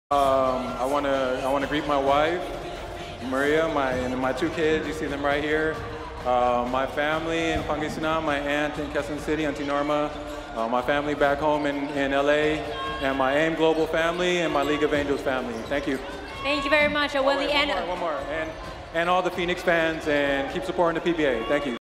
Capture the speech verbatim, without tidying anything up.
Um, I want to I want to greet my wife, Maria, my and my two kids. You see them right here. Uh, my family in Pangasinan, my aunt in Quezon City, Auntie Norma. Uh, my family back home in, in L A, and my AIM Global family and my League of Angels family. Thank you. Thank you very much, Willy. Oh, wait, one more, one more. And, and all the Phoenix fans, and keep supporting the P B A. Thank you.